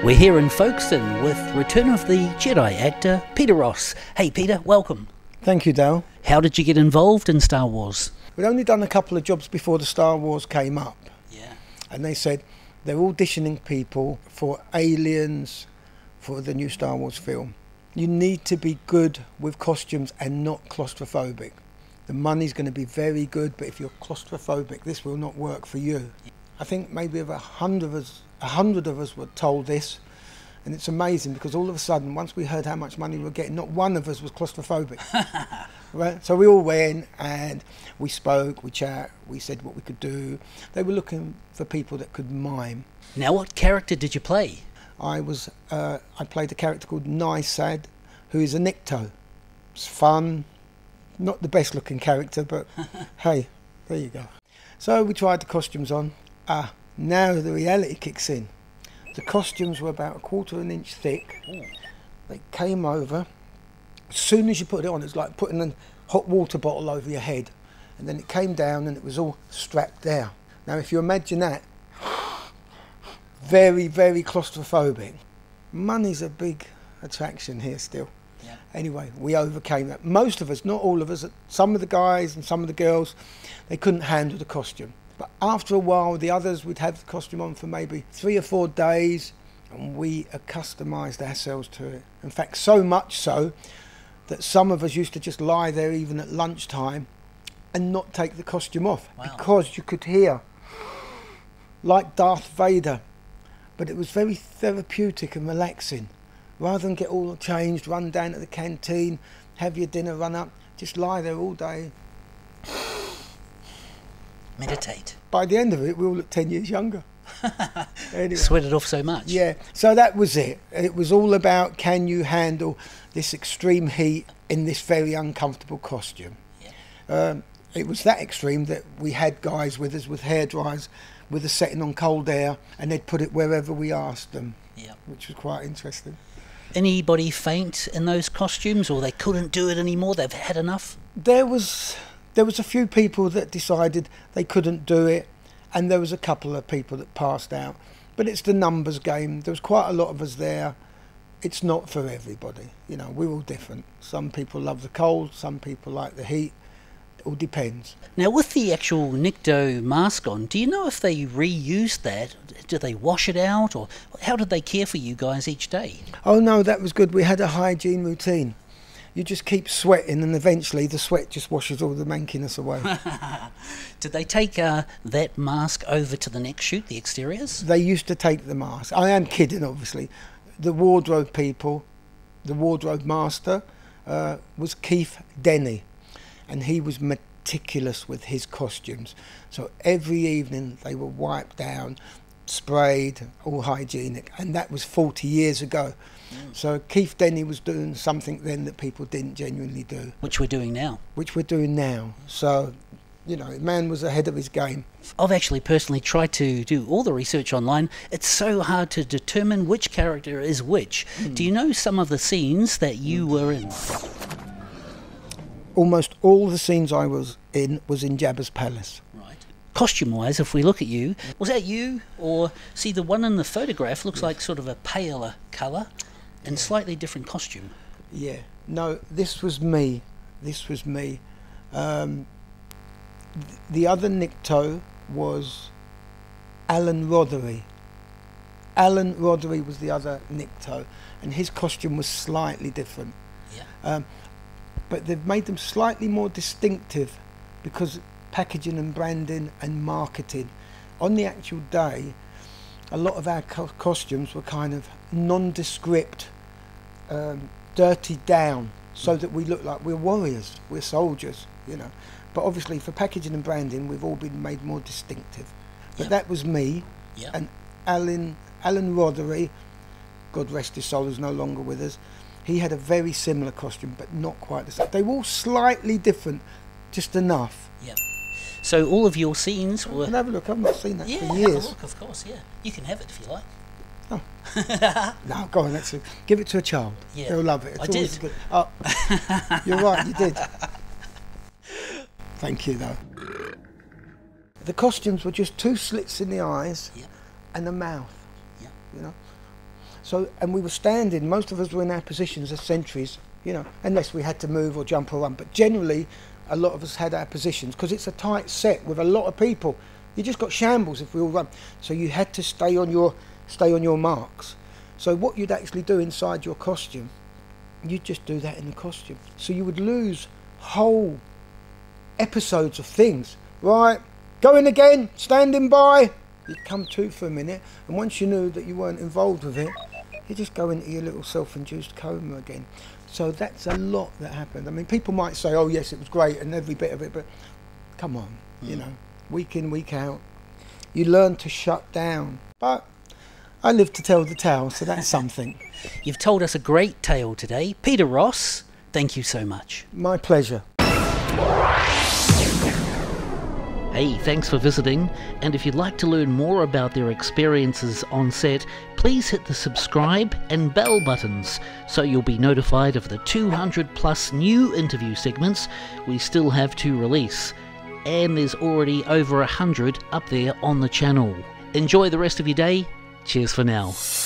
We're here in Folkestone with Return of the Jedi actor Peter Ross. Hey Peter, welcome. Thank you, Dale. How did you get involved in Star Wars? We'd only done a couple of jobs before the Star Wars came up. Yeah. And they said they're auditioning people for aliens for the new Star Wars film. You need to be good with costumes and not claustrophobic. The money's going to be very good, but if you're claustrophobic, this will not work for you. I think maybe of 100 of us were told this, and it's amazing because all of a sudden, once we heard how much money we were getting, not one of us was claustrophobic. Right? So we all went and we spoke, we chat, we said what we could do. They were looking for people that could mime. Now, what character did you play? I played a character called Nisad, who is a Nikto. It's fun, not the best looking character, but hey, there you go. So we tried the costumes on. Now the reality kicks in. The costumes were about 1/4 of an inch thick. Ooh. They came over. As soon as you put it on, it's like putting a hot water bottle over your head. And then it came down and it was all strapped down. Now if you imagine that, very, very claustrophobic. Money's a big attraction here still. Yeah. Anyway, we overcame that. Most of us, not all of us, some of the guys and some of the girls, they couldn't handle the costume. But after a while, the others would have the costume on for maybe 3 or 4 days, and we accustomized ourselves to it. In fact, so much so that some of us used to just lie there even at lunchtime and not take the costume off. Wow. Because you could hear, like Darth Vader, but it was very therapeutic and relaxing. Rather than get all changed, run down to the canteen, have your dinner, run up, just lie there all day. Meditate. By the end of it, we all look 10 years younger. Anyway. Sweated off so much. Yeah, so that was it. It was all about, can you handle this extreme heat in this very uncomfortable costume? Yeah. It was that extreme that we had guys with us with hairdryers with a setting on cold air, and they'd put it wherever we asked them, yeah, which was quite interesting. Anybody faint in those costumes, or they couldn't do it anymore, they've had enough? There was a few people that decided they couldn't do it, and there was a couple of people that passed out. But it's the numbers game. There was quite a lot of us there. It's not for everybody. You know, we're all different. Some people love the cold, some people like the heat. It all depends. Now, with the actual Nikto mask on, do you know if they reused that? Do they wash it out, or how did they care for you guys each day? Oh no, that was good. We had a hygiene routine. You just keep sweating, and eventually the sweat just washes all the mankiness away. Did they take that mask over to the next shoot, the exteriors? They used to take the mask. I am kidding, obviously. The wardrobe people, the wardrobe master, was Keith Denny, and he was meticulous with his costumes. So every evening they were wiped down, sprayed, all hygienic, and that was 40 years ago. So Keith Denny was doing something then that people didn't genuinely do. Which we're doing now. Which we're doing now. So, you know, man was ahead of his game. I've actually personally tried to do all the research online. It's so hard to determine which character is which. Do you know some of the scenes that you were in? Almost all the scenes I was in Jabba's palace. Right. Costume-wise, if we look at you, was that you? Or, see, the one in the photograph looks like sort of a paler colour and slightly different costume. Yeah. No, this was me. This was me. The other Nikto was Alan Rothery. Alan Rothery was the other Nikto, and his costume was slightly different. Yeah. But they've made them slightly more distinctive because packaging and branding and marketing. On the actual day, a lot of our costumes were kind of nondescript, dirtied down, so that we look like we're warriors, we're soldiers, you know. But obviously for packaging and branding, we've all been made more distinctive. But that was me, and Alan Rothery, God rest his soul, is no longer with us. He had a very similar costume, but not quite the same. They were all slightly different, just enough. Yeah. So all of your scenes were... Have a look, I've not seen that for years. Yeah, have a look, of course, yeah. You can have it if you like. Oh. No, go on, give it to a child. Yeah. They'll love it. I did. Good. Oh, you're right, you did. Thank you, though. The costumes were just 2 slits in the eyes and a mouth. Yeah. You know, So, and we were standing, most of us were in our positions as sentries, you know, unless we had to move or jump or run. But generally, a lot of us had our positions because it's a tight set with a lot of people. You just got shambles if we all run. So you had to stay on your marks. So what you'd actually do inside your costume, you'd just do that in the costume. So you would lose whole episodes of things. Right, going again, standing by. You'd come to for a minute, and once you knew that you weren't involved with it, you just go into your little self-induced coma again. So that's a lot that happened. I mean, people might say, oh yes, it was great and every bit of it, but come on, you know, week in, week out, you learn to shut down. But I live to tell the tale, so that's something. You've told us a great tale today. Peter Ross, thank you so much. My pleasure. Hey, thanks for visiting, and if you'd like to learn more about their experiences on set, please hit the subscribe and bell buttons so you'll be notified of the 200 plus new interview segments we still have to release. And there's already over 100 up there on the channel. Enjoy the rest of your day. Cheers for now.